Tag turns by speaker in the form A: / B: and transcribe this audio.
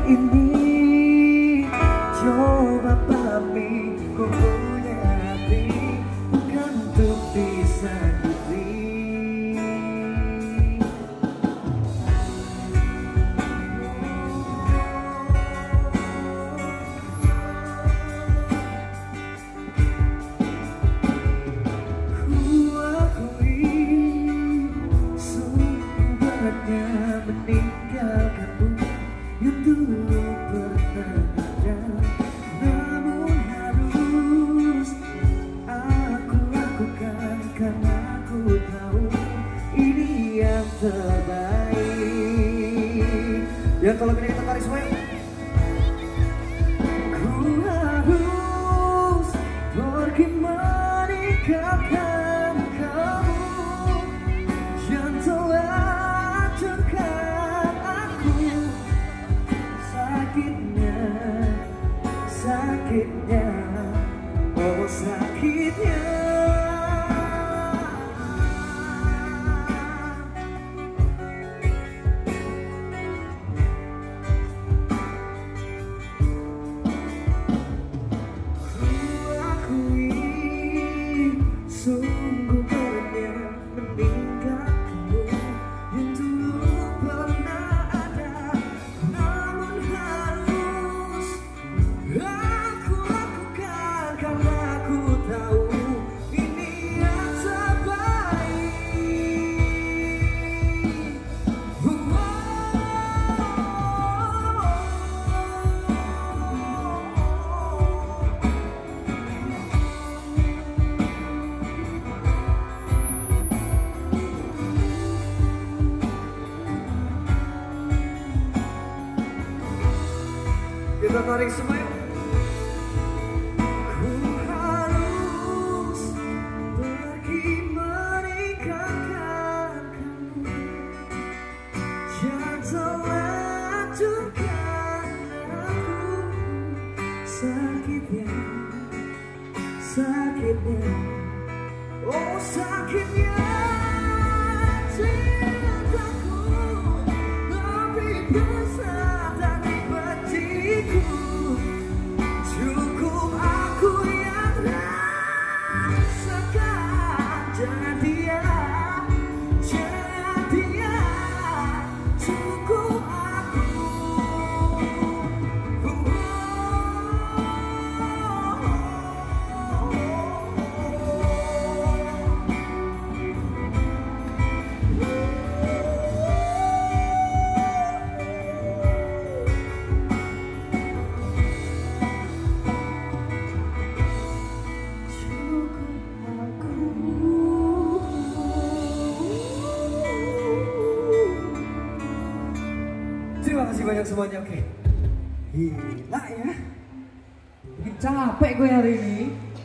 A: ini. Coba pahami, ku punya hati bukan untuk disakiti. Ku akui sungguh beratnya meninggalkanmu yang dulu pernah ada, namun harus aku lakukan karena aku tahu ini yang terbaik. Ya kalau gini kita tarik semuanya. Ku harus pergi meninggalkan kamu yang telah hancurkan aku. Sakitnya, sakitnya, oh sakitnya. Ku akui sungguh beratnya meninggalkanmu yang dulu pernah ada, namun harus aku lakukan karena aku tahu ini yang terbaik. Kita tarik semua yuk. Ku harus pergi meninggalkan kamu yang telah hancurkan aku. Sakitnya, sakitnya, oh sakitnya cintaku lebih besar dari benci. Cukup aku yang rasakan, jangan dia, jangan dia. Cukup aku. Terima kasih banyak semuanya. Oke, gila ya, bikin capek gue hari ini.